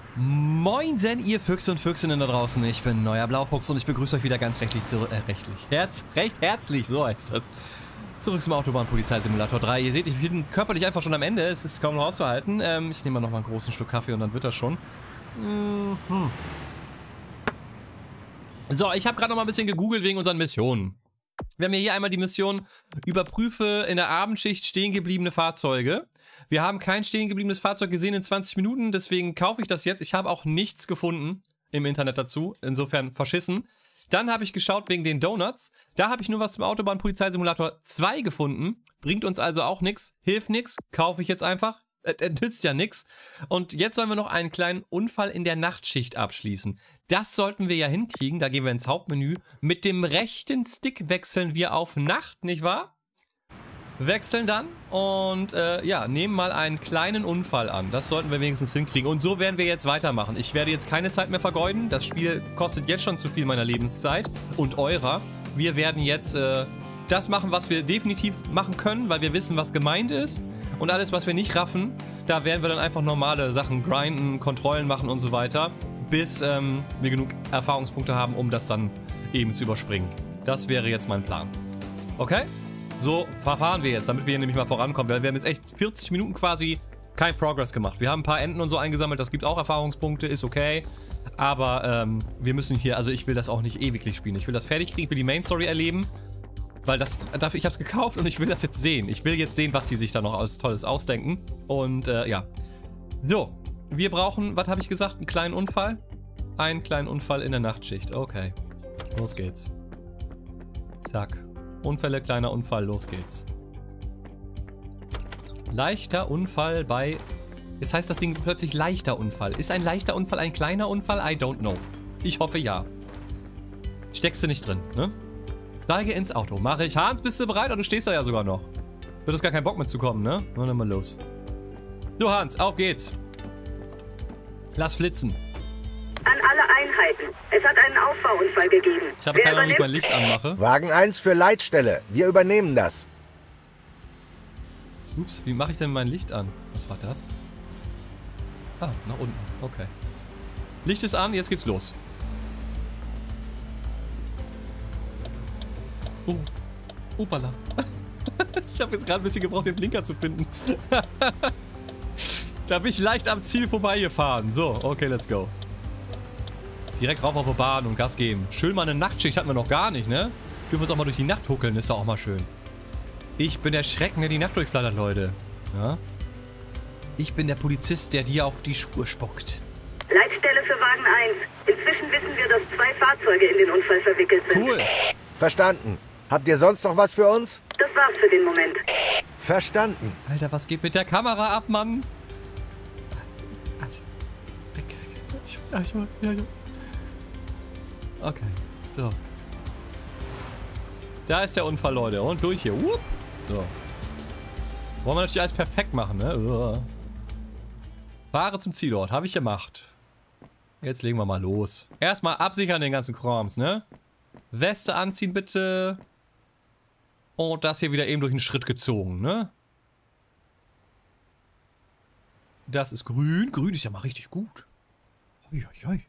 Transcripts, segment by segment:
Moinsen, ihr Füchse und Füchsinnen da draußen. Ich bin Neuer Blaufuchs und ich begrüße euch wieder ganz recht herzlich, so heißt das. Zurück zum Autobahn-Polizeisimulator 3. Ihr seht, ich bin körperlich einfach schon am Ende. Es ist kaum noch auszuhalten. Ich nehme mal noch mal einen großen Schluck Kaffee und dann wird das schon. So, ich habe gerade noch mal ein bisschen gegoogelt wegen unseren Missionen. Wir haben hier einmal die Mission: Überprüfe in der Abendschicht stehen gebliebene Fahrzeuge. Wir haben kein stehen gebliebenes Fahrzeug gesehen in 20 Minuten, deswegen kaufe ich das jetzt. Ich habe auch nichts gefunden im Internet dazu, insofern verschissen. Dann habe ich geschaut wegen den Donuts. Da habe ich nur was zum Autobahn-Polizeisimulator 2 gefunden. Bringt uns also auch nichts, hilft nichts, kaufe ich jetzt einfach. Nützt ja nichts. Und jetzt sollen wir noch einen kleinen Unfall in der Nachtschicht abschließen. Das sollten wir ja hinkriegen. Da gehen wir ins Hauptmenü. Mit dem rechten Stick wechseln wir auf Nacht, nicht wahr? Wechseln dann und ja, nehmen mal einen kleinen Unfall an. Das sollten wir wenigstens hinkriegen. Und so werden wir jetzt weitermachen. Ich werde jetzt keine Zeit mehr vergeuden. Das Spiel kostet jetzt schon zu viel meiner Lebenszeit und eurer. Wir werden jetzt das machen, was wir definitiv machen können, weil wir wissen, was gemeint ist. Und alles, was wir nicht raffen, da werden wir dann einfach normale Sachen grinden, Kontrollen machen und so weiter, bis wir genug Erfahrungspunkte haben, um das dann eben zu überspringen. Das wäre jetzt mein Plan. Okay? So verfahren wir jetzt, damit wir hier nämlich mal vorankommen. Wir haben jetzt echt 40 Minuten quasi kein Progress gemacht. Wir haben ein paar Enden und so eingesammelt, das gibt auch Erfahrungspunkte, ist okay. Aber wir müssen hier, also ich will das auch nicht ewiglich spielen. Ich will das fertig kriegen, ich will die Main Story erleben. Weil ich habe es gekauft und ich will das jetzt sehen. Ich will jetzt sehen, was die sich da noch alles Tolles ausdenken. Und ja. So, wir brauchen, was habe ich gesagt, einen kleinen Unfall? Einen kleinen Unfall in der Nachtschicht. Okay, los geht's. Zack. Unfälle, kleiner Unfall, los geht's. Leichter Unfall bei... Jetzt heißt das Ding plötzlich leichter Unfall. Ist ein leichter Unfall ein kleiner Unfall? I don't know. Ich hoffe ja. Steckst du nicht drin, ne? Steige ins Auto. Mache ich. Hans, bist du bereit? Oder du stehst da ja sogar noch. Du hattest gar keinen Bock mitzukommen, ne? Na, dann mal los. So, Hans, auf geht's. Lass flitzen. An alle Einheiten. Es hat einen Auffahrunfall gegeben. Ich habe keine Ahnung, wie ich mein Licht anmache. Wagen 1 für Leitstelle. Wir übernehmen das. Ups, wie mache ich denn mein Licht an? Was war das? Ah, nach unten. Okay. Licht ist an, jetzt geht's los. Upala. Ich habe jetzt gerade ein bisschen gebraucht, den Blinker zu finden. Da bin ich leicht am Ziel vorbeigefahren. So, okay, let's go. Direkt rauf auf die Bahn und Gas geben. Schön mal eine Nachtschicht hatten wir noch gar nicht, ne? Dürfen wir uns auch mal durch die Nacht huckeln, ist doch auch mal schön. Ich bin der Schrecken, der die Nacht durchflattert, Leute. Ja? Ich bin der Polizist, der dir auf die Schuhe spuckt. Leitstelle für Wagen 1. Inzwischen wissen wir, dass 2 Fahrzeuge in den Unfall verwickelt sind. Cool. Verstanden. Habt ihr sonst noch was für uns? Das war's für den Moment. Verstanden. Alter, was geht mit der Kamera ab, Mann? Ja. Okay, so. Da ist der Unfall, Leute. Und durch hier. So. Wollen wir natürlich alles perfekt machen, ne? Fahre zum Zielort. Habe ich gemacht. Jetzt legen wir mal los. Erstmal absichern den ganzen Krams, ne? Weste anziehen, bitte. Und das hier wieder eben durch den Schritt gezogen, ne? Das ist grün. Grün ist ja mal richtig gut. Hoi.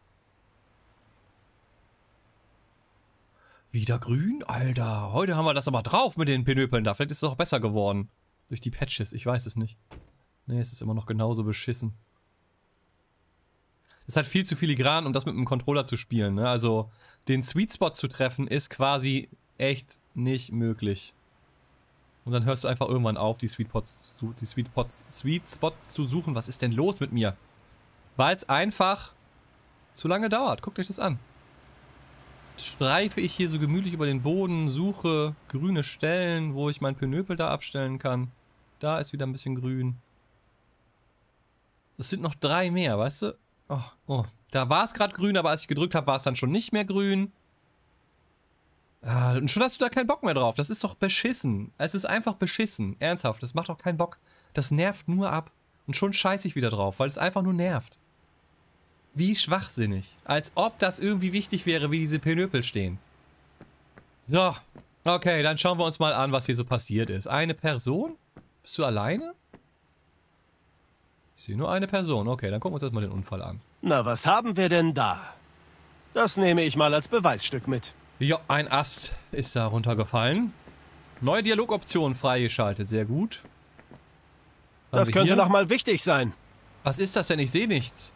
Wieder grün? Alter, heute haben wir das aber drauf mit den Pinöpeln da. Vielleicht ist es auch besser geworden. Durch die Patches, ich weiß es nicht. Ne, es ist immer noch genauso beschissen. Es ist halt viel zu filigran, um das mit einem Controller zu spielen, ne? Also, den Sweet Spot zu treffen, ist quasi echt nicht möglich. Und dann hörst du einfach irgendwann auf, die Sweet Spots zu suchen. Was ist denn los mit mir? Weil es einfach zu lange dauert. Guckt euch das an. Streife ich hier so gemütlich über den Boden, suche grüne Stellen, wo ich mein Pinöpel da abstellen kann. Da ist wieder ein bisschen grün. Es sind noch 3 mehr, weißt du? Oh. Da war es gerade grün, aber als ich gedrückt habe, war es dann schon nicht mehr grün. Und schon hast du da keinen Bock mehr drauf. Das ist doch beschissen. Es ist einfach beschissen. Ernsthaft, das macht doch keinen Bock. Das nervt nur ab. Und schon scheiße ich wieder drauf, weil es einfach nur nervt. Wie schwachsinnig. Als ob das irgendwie wichtig wäre, wie diese Pinöpel stehen. So. Okay, dann schauen wir uns mal an, was hier so passiert ist. Eine Person? Bist du alleine? Ich sehe nur eine Person. Okay, dann gucken wir uns erstmal den Unfall an. Na, was haben wir denn da? Das nehme ich mal als Beweisstück mit. Ja, ein Ast ist da runtergefallen. Neue Dialogoption freigeschaltet. Sehr gut. Das könnte noch mal wichtig sein. Was ist das denn? Ich sehe nichts.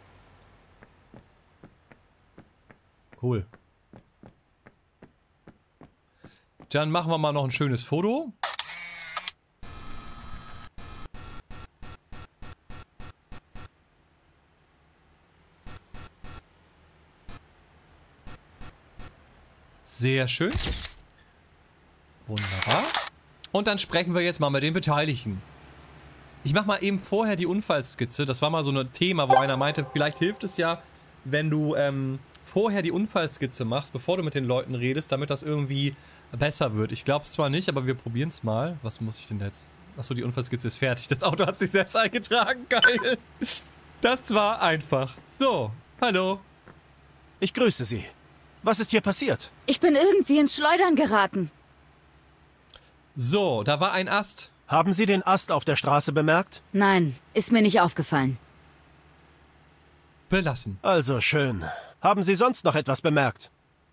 Cool. Dann machen wir mal noch ein schönes Foto. Sehr schön. Wunderbar. Und dann sprechen wir jetzt mal mit den Beteiligten. Ich mache mal eben vorher die Unfallskizze. Das war mal so ein Thema, wo einer meinte, vielleicht hilft es ja, wenn du vorher die Unfallskizze machst, bevor du mit den Leuten redest, damit das irgendwie besser wird. Ich glaube es zwar nicht, aber wir probieren es mal. Was muss ich denn jetzt? Achso, die Unfallskizze ist fertig. Das Auto hat sich selbst eingetragen. Geil. Das war einfach. So, hallo. Ich grüße Sie. Was ist hier passiert? Ich bin irgendwie ins Schleudern geraten. So, da war ein Ast. Haben Sie den Ast auf der Straße bemerkt? Nein, ist mir nicht aufgefallen. Belassen. Also schön. Haben Sie sonst noch etwas bemerkt?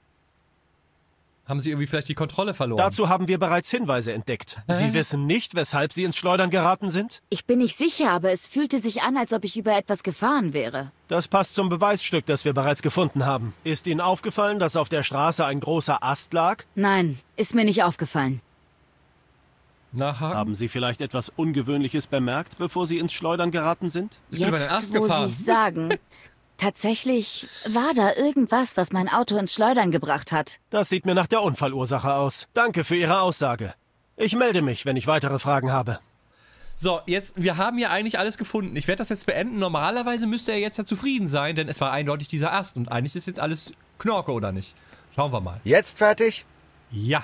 Haben Sie irgendwie vielleicht die Kontrolle verloren? Dazu haben wir bereits Hinweise entdeckt. Sie wissen nicht, weshalb Sie ins Schleudern geraten sind? Ich bin nicht sicher, aber es fühlte sich an, als ob ich über etwas gefahren wäre. Das passt zum Beweisstück, das wir bereits gefunden haben. Ist Ihnen aufgefallen, dass auf der Straße ein großer Ast lag? Nein, ist mir nicht aufgefallen. Nachhaken? Haben Sie vielleicht etwas Ungewöhnliches bemerkt, bevor Sie ins Schleudern geraten sind? Ich bin über den Ast Jetzt, wo gefahren. Sie es sagen, tatsächlich war da irgendwas, was mein Auto ins Schleudern gebracht hat. Das sieht mir nach der Unfallursache aus. Danke für Ihre Aussage. Ich melde mich, wenn ich weitere Fragen habe. So, jetzt, wir haben ja eigentlich alles gefunden. Ich werde das jetzt beenden. Normalerweise müsste er jetzt ja zufrieden sein, denn es war eindeutig dieser Ast. Und eigentlich ist jetzt alles Knorke, oder nicht? Schauen wir mal. Jetzt fertig? Ja.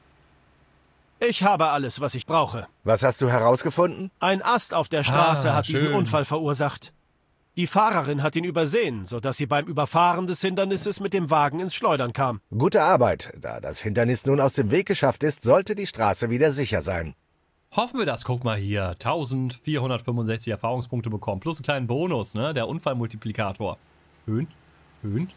Ich habe alles, was ich brauche. Was hast du herausgefunden? Ein Ast auf der Straße hat diesen schön. Unfall verursacht. Die Fahrerin hat ihn übersehen, sodass sie beim Überfahren des Hindernisses mit dem Wagen ins Schleudern kam. Gute Arbeit. Da das Hindernis nun aus dem Weg geschafft ist, sollte die Straße wieder sicher sein. Hoffen wir das. Guck mal hier. 1465 Erfahrungspunkte bekommen. Plus einen kleinen Bonus, ne? Der Unfallmultiplikator. Schön. Schön.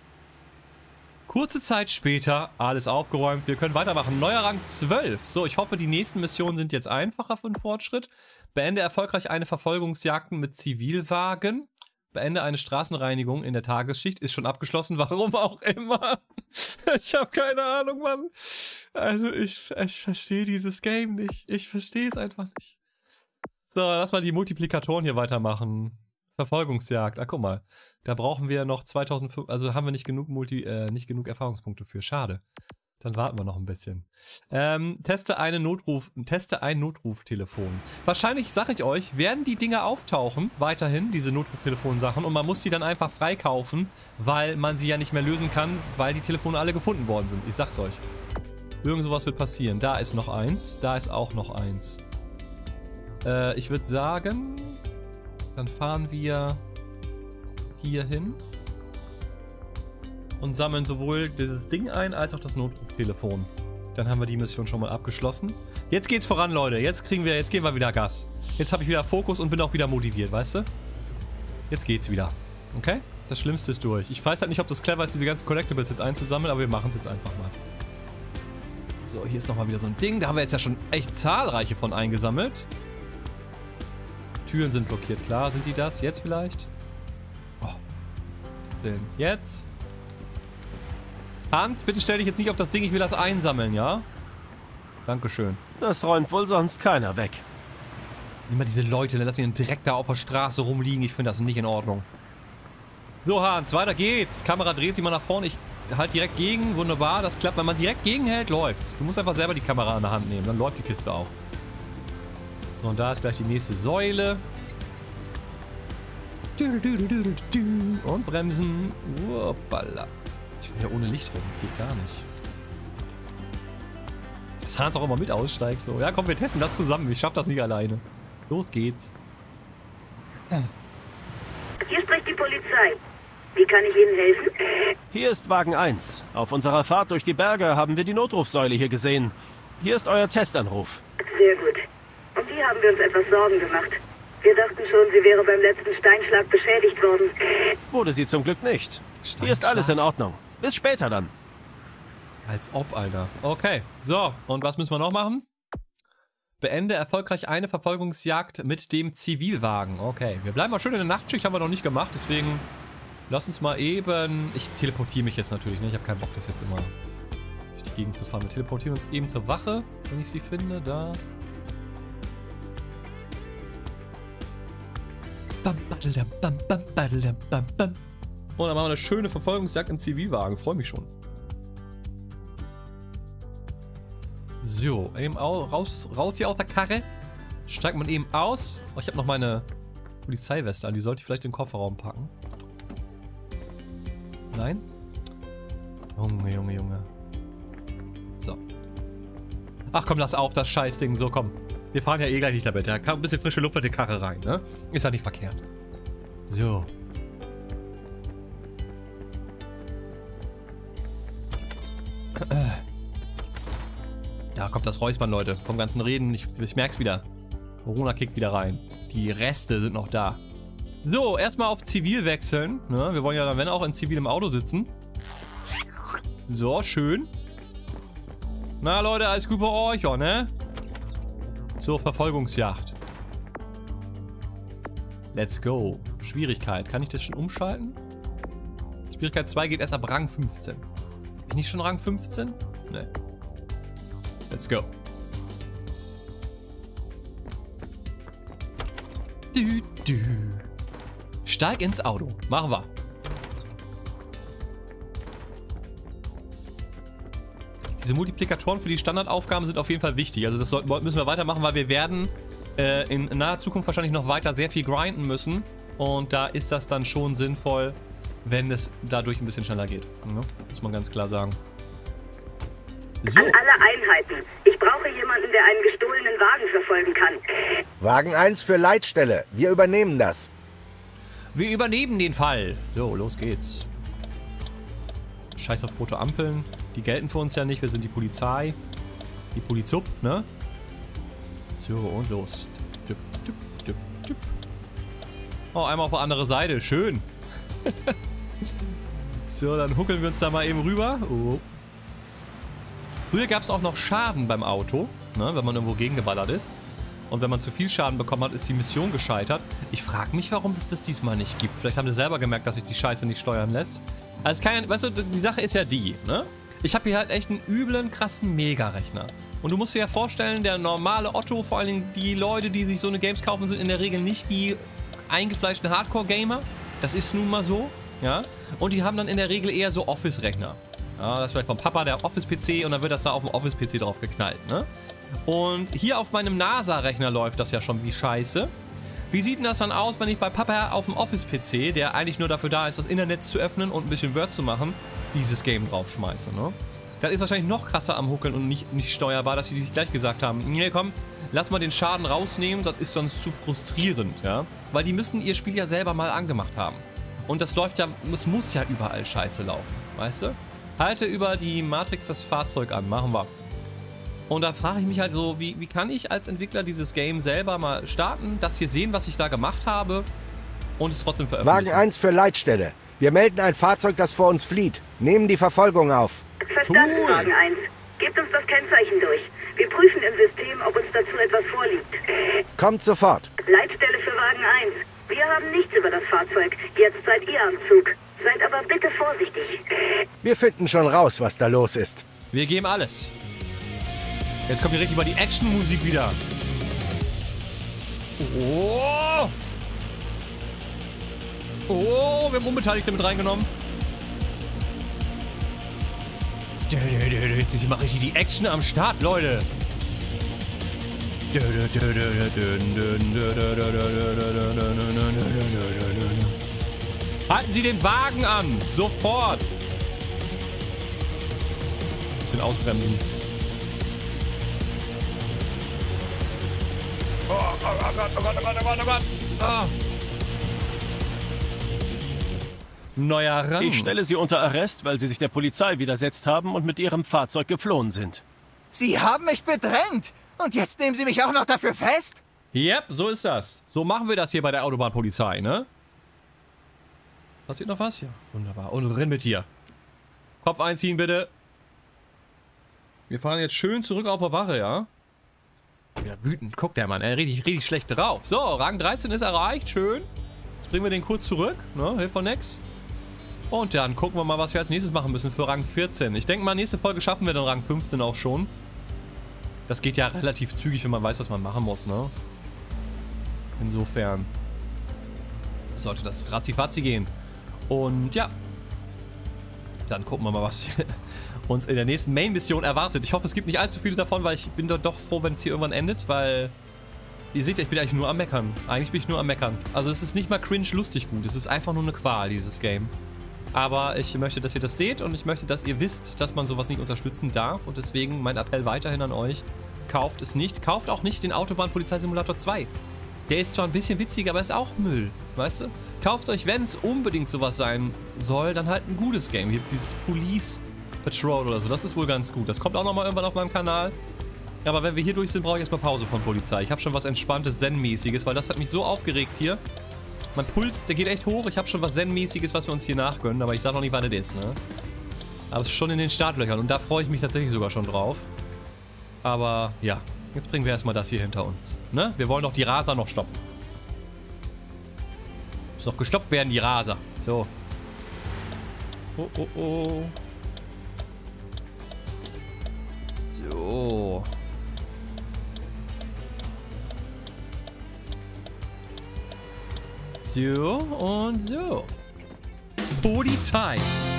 Kurze Zeit später, alles aufgeräumt. Wir können weitermachen. Neuer Rang 12. So, ich hoffe, die nächsten Missionen sind jetzt einfacher für den Fortschritt. Beende erfolgreich eine Verfolgungsjagd mit Zivilwagen. Beende eine Straßenreinigung in der Tagesschicht. Ist schon abgeschlossen, warum auch immer. Ich habe keine Ahnung, Mann. Also, ich verstehe dieses Game nicht. Ich verstehe es einfach nicht. So, lass mal die Multiplikatoren hier weitermachen. Verfolgungsjagd. Ah, guck mal. Da brauchen wir noch 2005, also haben wir nicht genug Erfahrungspunkte für. Schade. Dann warten wir noch ein bisschen. Teste ein Notruftelefon. Wahrscheinlich, sag ich euch, werden die Dinger auftauchen, weiterhin, diese Notruftelefon-Sachen, und man muss die dann einfach freikaufen, weil man sie ja nicht mehr lösen kann, weil die Telefone alle gefunden worden sind. Ich sag's euch. Irgend sowas wird passieren. Da ist noch eins. Da ist auch noch eins. Ich würde sagen, dann fahren wir hier hin und sammeln sowohl dieses Ding ein, als auch das Notruftelefon. Dann haben wir die Mission schon mal abgeschlossen. Jetzt geht's voran, Leute. Jetzt geben wir wieder Gas. Jetzt habe ich wieder Fokus und bin auch wieder motiviert, weißt du? Jetzt geht's wieder. Okay? Das Schlimmste ist durch. Ich weiß halt nicht, ob das clever ist, diese ganzen Collectibles jetzt einzusammeln, aber wir machen es jetzt einfach mal. So, hier ist nochmal wieder so ein Ding. Da haben wir jetzt ja schon echt zahlreiche von eingesammelt. Türen sind blockiert, klar. Sind die das? Jetzt vielleicht? Oh. Denn jetzt? Hans, bitte stell dich jetzt nicht auf das Ding. Ich will das einsammeln, ja? Dankeschön. Das räumt wohl sonst keiner weg. Immer diese Leute, lassen ihn direkt da auf der Straße rumliegen. Ich finde das nicht in Ordnung. So, Hans, weiter geht's. Kamera dreht sich mal nach vorne. Ich halt direkt gegen. Wunderbar, das klappt. Wenn man direkt gegenhält, läuft's. Du musst einfach selber die Kamera in der Hand nehmen. Dann läuft die Kiste auch. So, und da ist gleich die nächste Säule. Und bremsen. Uppala. Ich will ja ohne Licht rum. Geht gar nicht. Dass Hans auch immer mit aussteigt. So, ja komm, wir testen das zusammen. Ich schaff das nicht alleine. Los geht's. Hier spricht die Polizei. Wie kann ich Ihnen helfen? Hier ist Wagen 1. Auf unserer Fahrt durch die Berge haben wir die Notrufsäule hier gesehen. Hier ist euer Testanruf. Sehr gut. Um die haben wir uns etwas Sorgen gemacht. Wir dachten schon, sie wäre beim letzten Steinschlag beschädigt worden. Wurde sie zum Glück nicht. Hier ist alles in Ordnung. Bis später dann. Als ob, Alter. Okay, so. Und was müssen wir noch machen? Beende erfolgreich eine Verfolgungsjagd mit dem Zivilwagen. Okay, wir bleiben mal schön in der Nachtschicht, haben wir noch nicht gemacht, deswegen lass uns mal eben... Ich teleportiere mich jetzt natürlich, ne? Ich habe keinen Bock, das jetzt immer durch die Gegend zu fahren. Wir teleportieren uns eben zur Wache, wenn ich sie finde, da. Und dann machen wir eine schöne Verfolgungsjagd im Zivilwagen, freue mich schon. So, eben raus hier aus der Karre. Steigt man eben aus. Oh, ich habe noch meine Polizeiweste an. Die sollte ich vielleicht in den Kofferraum packen. Nein? Junge. So. Ach komm, lass auf, das Scheißding. So, komm. Wir fahren ja eh gleich nicht damit. Da kam ein bisschen frische Luft in die Karre rein, ne? Ist ja nicht verkehrt. So. Da kommt das Räuspern, Leute. Vom ganzen Reden. Ich merk's wieder. Corona kickt wieder rein. Die Reste sind noch da. So, erstmal auf Zivil wechseln. Ne? Wir wollen ja dann, wenn auch, in zivilem Auto sitzen. So, schön. Na, Leute, alles gut bei euch, oh, ne? So, Verfolgungsjagd. Let's go. Schwierigkeit. Kann ich das schon umschalten? Schwierigkeit 2 geht erst ab Rang 15. Bin ich nicht schon Rang 15? Ne. Let's go. Steig ins Auto. Machen wir. Diese Multiplikatoren für die Standardaufgaben sind auf jeden Fall wichtig. Also das müssen wir weitermachen, weil wir werden in naher Zukunft wahrscheinlich noch weiter sehr viel grinden müssen. Und da ist das dann schon sinnvoll, wenn es dadurch ein bisschen schneller geht. Ja, muss man ganz klar sagen. So. An alle Einheiten. Ich brauche jemanden, der einen gestohlenen Wagen verfolgen kann. Wagen 1 für Leitstelle. Wir übernehmen das. Wir übernehmen den Fall. So, los geht's. Scheiß auf rote Ampeln. Die gelten für uns ja nicht. Wir sind die Polizei. Die Polizup, ne? So, und los. Oh, einmal auf die andere Seite. Schön. So, dann huckeln wir uns da mal eben rüber. Oh. Früher gab es auch noch Schaden beim Auto, ne, wenn man irgendwo gegengeballert ist. Und wenn man zu viel Schaden bekommen hat, ist die Mission gescheitert. Ich frage mich, warum es das diesmal nicht gibt. Vielleicht haben sie selber gemerkt, dass sich die Scheiße nicht steuern lässt. Also weißt du, die Sache ist ja die, ne? Ich habe hier halt echt einen üblen, krassen Mega-Rechner. Und du musst dir ja vorstellen, der normale Otto, vor allen Dingen die Leute, die sich so eine Games kaufen, sind in der Regel nicht die eingefleischten Hardcore-Gamer. Das ist nun mal so, ja? Und die haben dann in der Regel eher so Office-Rechner. Ja, das ist vielleicht vom Papa der Office-PC und dann wird das da auf dem Office-PC drauf geknallt, ne? Und hier auf meinem NASA-Rechner läuft das ja schon wie Scheiße. Wie sieht denn das dann aus, wenn ich bei Papa auf dem Office-PC, der eigentlich nur dafür da ist, das Internet zu öffnen und ein bisschen Word zu machen, dieses Game draufschmeiße, ne? Das ist wahrscheinlich noch krasser am Huckeln und nicht steuerbar, dass die sich gleich gesagt haben, nee, komm, lass mal den Schaden rausnehmen, das ist sonst zu frustrierend, ja? Weil die müssen ihr Spiel ja selber mal angemacht haben. Und das läuft ja, es muss ja überall Scheiße laufen, weißt du? Halte über die Matrix das Fahrzeug an, machen wir. Und da frage ich mich halt so, wie kann ich als Entwickler dieses Game selber mal starten, das hier sehen, was ich da gemacht habe und es trotzdem veröffentlichen. Wagen 1 für Leitstelle. Wir melden ein Fahrzeug, das vor uns flieht. Nehmen die Verfolgung auf. Verstanden, cool. Wagen 1. Gebt uns das Kennzeichen durch. Wir prüfen im System, ob uns dazu etwas vorliegt. Kommt sofort. Leitstelle für Wagen 1. Wir haben nichts über das Fahrzeug. Jetzt seid ihr am Zug. Seid aber bitte vorsichtig. Wir finden schon raus, was da los ist. Wir geben alles. Jetzt kommt hier richtig mal die Action-Musik wieder. Oh! Oh, wir haben Unbeteiligte mit reingenommen. Jetzt ist mal richtig die Action am Start, Leute. Halten Sie den Wagen an! Sofort! Bisschen ausbremsen. Oh Gott. Oh. Neuer Rang. Ich stelle Sie unter Arrest, weil Sie sich der Polizei widersetzt haben und mit Ihrem Fahrzeug geflohen sind. Sie haben mich bedrängt! Und jetzt nehmen Sie mich auch noch dafür fest? Yep, so ist das. So machen wir das hier bei der Autobahnpolizei, ne? Passiert noch was? Ja, wunderbar. Und renn mit dir. Kopf einziehen, bitte. Wir fahren jetzt schön zurück auf der Wache, ja? Wieder wütend. Guck, der Mann, er richtig schlecht drauf. So, Rang 13 ist erreicht. Schön. Jetzt bringen wir den kurz zurück. Ne, hilft von nix. Und dann gucken wir mal, was wir als nächstes machen müssen für Rang 14. Ich denke mal, nächste Folge schaffen wir dann Rang 15 auch schon. Das geht ja relativ zügig, wenn man weiß, was man machen muss, ne? Insofern sollte das ratzifatzi gehen. Und ja. Dann gucken wir mal, was uns in der nächsten Main-Mission erwartet. Ich hoffe, es gibt nicht allzu viele davon, weil ich bin doch froh, wenn es hier irgendwann endet, weil... Ihr seht ja, ich bin eigentlich nur am Meckern. Eigentlich bin ich nur am Meckern. Also es ist nicht mal cringe lustig gut. Es ist einfach nur eine Qual, dieses Game. Aber ich möchte, dass ihr das seht und ich möchte, dass ihr wisst, dass man sowas nicht unterstützen darf. Und deswegen mein Appell weiterhin an euch. Kauft es nicht. Kauft auch nicht den Autobahn-Polizeisimulator 2. Der ist zwar ein bisschen witziger, aber ist auch Müll. Weißt du? Kauft euch, wenn es unbedingt sowas sein soll, dann halt ein gutes Game. Hier dieses Police Patrol oder so. Das ist wohl ganz gut. Das kommt auch nochmal irgendwann auf meinem Kanal. Ja, aber wenn wir hier durch sind, brauche ich erstmal Pause von Polizei. Ich habe schon was Entspanntes, Zen-mäßiges, weil das hat mich so aufgeregt hier. Mein Puls, der geht echt hoch. Ich habe schon was Zen-mäßiges, was wir uns hier nachgönnen, aber ich sage noch nicht, wann das ist, ne? Aber es ist schon in den Startlöchern und da freue ich mich tatsächlich sogar schon drauf. Aber ja, jetzt bringen wir erstmal das hier hinter uns, ne? Wir wollen doch die Raser noch stoppen. Muss noch gestoppt werden, die Raser. So. Oh, oh, oh. So. So und so. Polizei.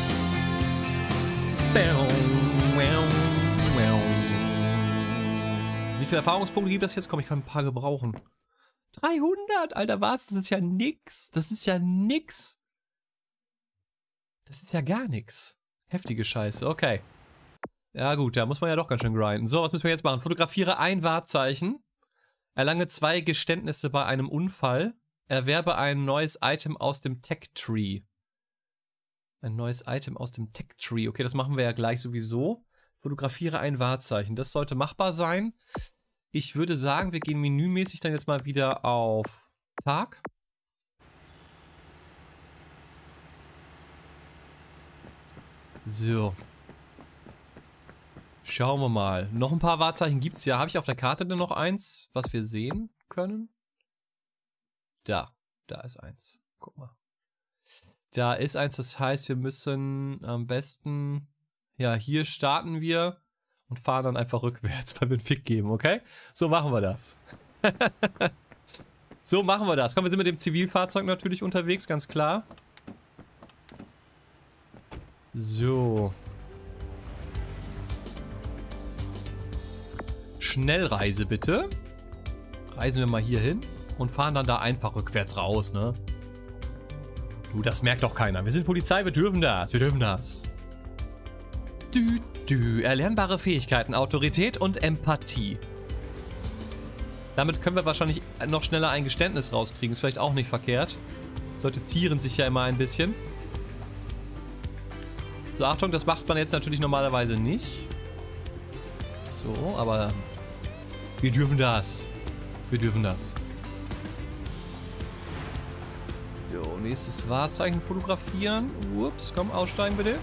Wie viele Erfahrungspunkte gibt es jetzt? Komm, ich kann ein paar gebrauchen. 300, Alter, was? Das ist ja nix. Das ist ja nix. Das ist ja gar nix. Heftige Scheiße, okay. Ja gut, da muss man ja doch ganz schön grinden. So, was müssen wir jetzt machen? Fotografiere ein Wahrzeichen. Erlange 2 Geständnisse bei einem Unfall. Erwerbe ein neues Item aus dem Tech-Tree. Ein neues Item aus dem Tech-Tree. Okay, das machen wir ja gleich sowieso. Fotografiere ein Wahrzeichen. Das sollte machbar sein. Ich würde sagen, wir gehen menümäßig dann jetzt mal wieder auf Tag. So. Schauen wir mal. Noch ein paar Wahrzeichen gibt es ja. Habe ich auf der Karte denn noch eins, was wir sehen können? Da ist eins. Guck mal. Da ist eins, das heißt, wir müssen am besten, ja, hier starten wir und fahren dann einfach rückwärts, weil wir einen Fick geben, okay? So machen wir das. So machen wir das. Komm, wir sind mit dem Zivilfahrzeug natürlich unterwegs, ganz klar. So. Schnellreise bitte. Reisen wir mal hier hin. Und fahren dann da einfach rückwärts raus, ne? Du, das merkt doch keiner. Wir sind Polizei, wir dürfen das. Wir dürfen das. Erlernbare Fähigkeiten, Autorität und Empathie. Damit können wir wahrscheinlich noch schneller ein Geständnis rauskriegen. Ist vielleicht auch nicht verkehrt. Leute zieren sich ja immer ein bisschen. So, Achtung, das macht man jetzt natürlich normalerweise nicht. So, aber wir dürfen das. Wir dürfen das. So, nächstes Wahrzeichen fotografieren. Ups, komm, aussteigen bitte.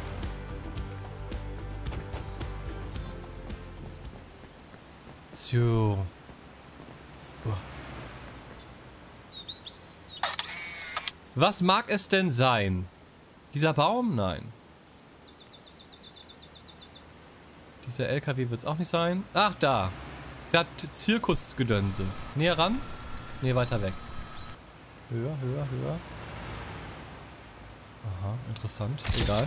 So. Was mag es denn sein? Dieser Baum? Nein. Dieser LKW wird es auch nicht sein. Ach, da. Der hat Zirkusgedönse. Näher ran? Nee, weiter weg. Höher, höher, höher. Aha, interessant. Egal.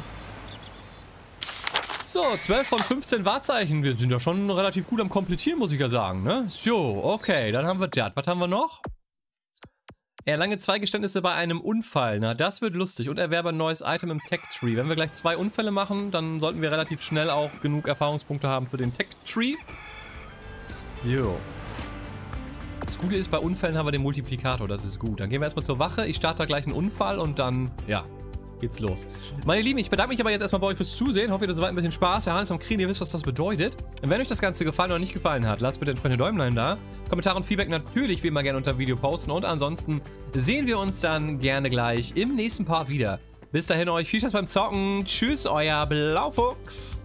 So, 12 von 15 Wahrzeichen. Wir sind ja schon relativ gut am Komplettieren, muss ich ja sagen, ne? So, okay, dann haben wir das. Was haben wir noch? Erlange 2 Geständnisse bei einem Unfall. Na, das wird lustig. Und erwerbe ein neues Item im Tech-Tree. Wenn wir gleich 2 Unfälle machen, dann sollten wir relativ schnell auch genug Erfahrungspunkte haben für den Tech-Tree. So. Das Gute ist, bei Unfällen haben wir den Multiplikator. Das ist gut. Dann gehen wir erstmal zur Wache. Ich starte da gleich einen Unfall und dann, ja, geht's los. Meine Lieben, ich bedanke mich aber jetzt erstmal bei euch fürs Zusehen. Hoffe, ihr hattet soweit ein bisschen Spaß. Der Hans am Kriegen, ihr wisst, was das bedeutet. Und wenn euch das Ganze gefallen oder nicht gefallen hat, lasst bitte entsprechende Däumlein da. Kommentare und Feedback natürlich wie immer gerne unter dem Video posten. Und ansonsten sehen wir uns dann gerne gleich im nächsten Part wieder. Bis dahin euch viel Spaß beim Zocken. Tschüss, euer Blaufuchs.